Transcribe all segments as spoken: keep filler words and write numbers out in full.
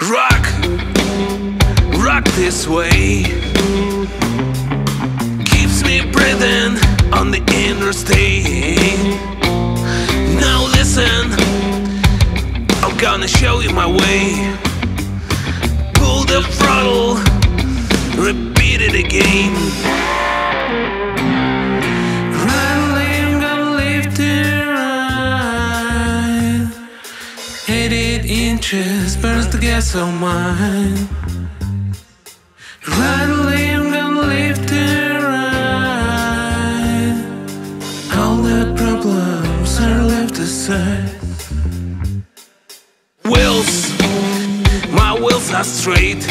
Rock, rock this way, keeps me breathing on the interstate. Now listen, I'm gonna show you my way. Pull the throttle, repeat it again. Rattling, gonna lift it right. Eighty inches, burns the gas on mine. Rattling, gonna lift it right. All the problems are left aside. Wheels, my wheels are straight.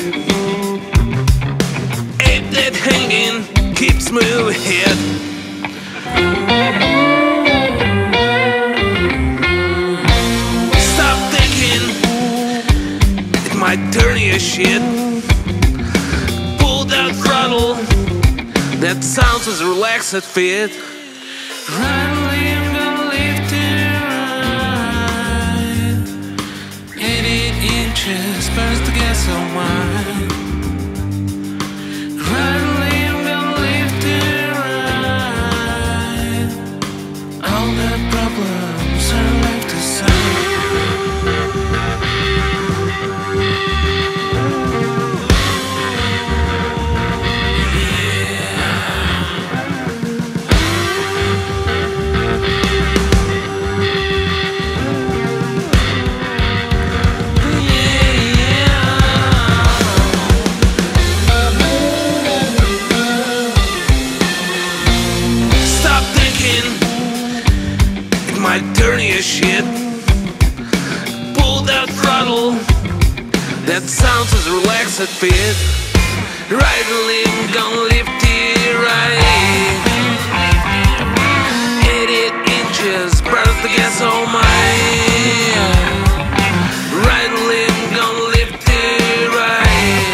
Ape that hanging keeps me ahead. Stop thinking it might turn your shit. Pull that throttle, that sounds as relaxed as fit. Rattling, gonna lift it right. Eighty inches, burns the gas on mine. Rattling, gonna lift it right. All the problems are left aside. Might turn your shit. Pull that throttle, that sounds as relaxed as fit. Rattling, gonna lift it right. Eighty inches, burns the gas on mine. Rattling, gonna lift it right.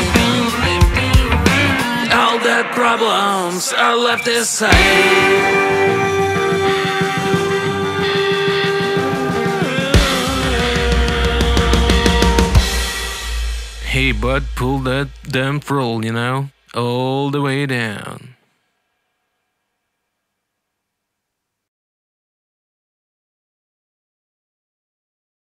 All the problems are left aside. Hey bud, pull that damn throttle, you know, all the way down.